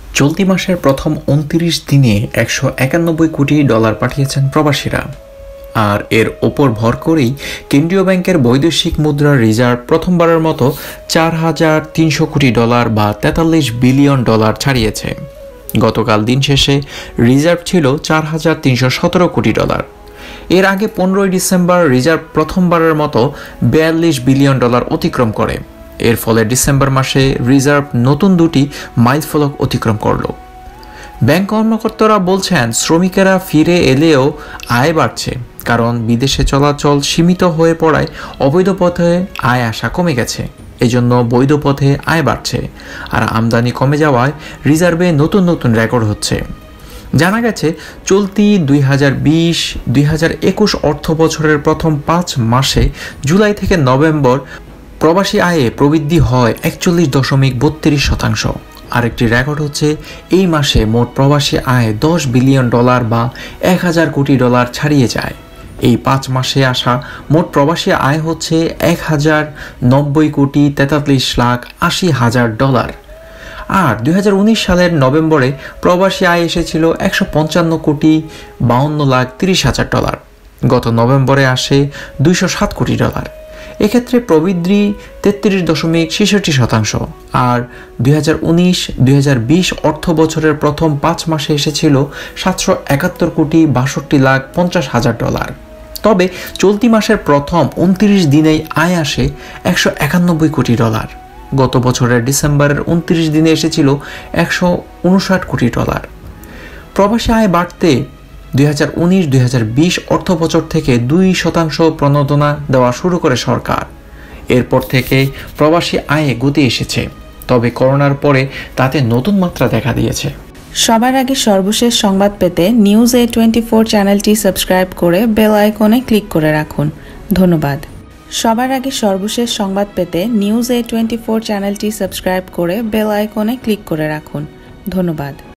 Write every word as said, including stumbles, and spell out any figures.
চলতি মাসের প্রথম উনত্রিশ দিনে একশো একানব্বই কোটি ডলার পাঠিয়েছেন প্রবাসীরা। আর এর ওপর ভর করেই কেন্দ্রীয় ব্যাংকের বৈদেশিক মুদ্রার রিজার্ভ প্রথমবারের মতো চার হাজার তিনশো কোটি ডলার বা তেতাল্লিশ বিলিয়ন ডলার ছাড়িয়েছে। গতকাল দিন শেষে রিজার্ভ ছিল চার হাজার তিনশো সতেরো কোটি ডলার। এর আগে পনেরোই ডিসেম্বর রিজার্ভ প্রথমবারের মতো বিয়াল্লিশ বিলিয়ন ডলার অতিক্রম করে। এর ফলে ডিসেম্বর মাসে রিজার্ভ নতুন দুটি মাইলফলক অতিক্রম করল। ব্যাংক কর্মকর্তারা বলছেন, শ্রমিকেরা ফিরে এলেও আয় বাড়ছে, কারণ বিদেশে চলাচল সীমিত হয়ে পড়ায় অবৈধ পথে আয় আসা কমে গেছে। এজন্য বৈধ পথে আয় বাড়ছে, আর আমদানি কমে যাওয়ায় রিজার্ভে নতুন নতুন রেকর্ড হচ্ছে। জানা গেছে, চলতি দুই হাজার বিশ দুই হাজার একুশ অর্থ বছরের প্রথম পাঁচ মাসে জুলাই থেকে নভেম্বর প্রবাসী আয়ে প্রবৃদ্ধি হয় একচল্লিশ দশমিক বত্রিশ শতাংশ। আরেকটি রেকর্ড হচ্ছে, এই মাসে মোট প্রবাসী আয় দশ বিলিয়ন ডলার বা এক হাজার কোটি ডলার ছাড়িয়ে যায়। এই পাঁচ মাসে আসা মোট প্রবাসী আয় হচ্ছে এক হাজার নব্বই কোটি তেতাল্লিশ লাখ আশি হাজার ডলার। আর দুই হাজার উনিশ সালের নভেম্বরে প্রবাসী আয় এসেছিল একশো পঞ্চান্ন কোটি বাউন্ন লাখ তিরিশ হাজার ডলার। গত নভেম্বরে আসে দুইশো সাত কোটি ডলার। এক্ষেত্রে প্রবৃদ্ধি তেত্রিশ দশমিক ছেষট্টি শতাংশ। আর দুই হাজার উনিশ দুই হাজার বিশ অর্থ বছরের প্রথম পাঁচ মাসে এসেছিল সাতশো একাত্তর কোটি বাষট্টি লাখ পঞ্চাশ হাজার ডলার। তবে চলতি মাসের প্রথম উনত্রিশ দিনেই আয় আসে একশো একানব্বই কোটি ডলার। গত বছরের ডিসেম্বরের উনত্রিশ দিনে এসেছিল একশো উনষাট কোটি ডলার। প্রবাসী আয় বাড়তে দুই হাজার উনিশ দুই হাজার বিশ অর্থ বছর থেকে দুই শতাংশ প্রণোদনা দেওয়া শুরু করে সরকার। এরপর থেকে প্রবাসী আয়ে গতি এসেছে, তবে করোনার পরে তাতে নতুন মাত্রা দেখা দিয়েছে। সবার আগে সর্বশেষ সংবাদ পেতে নিউজ এ টোয়েন্টি ফোর চ্যানেলটি সাবস্ক্রাইব করে বেল আইকনে ক্লিক করে রাখুন। ধন্যবাদ। সবার আগে সর্বশেষ সংবাদ পেতে নিউজ এ টোয়েন্টি ফোর চ্যানেলটি সাবস্ক্রাইব করে বেল আইকনে ক্লিক করে রাখুন। ধন্যবাদ।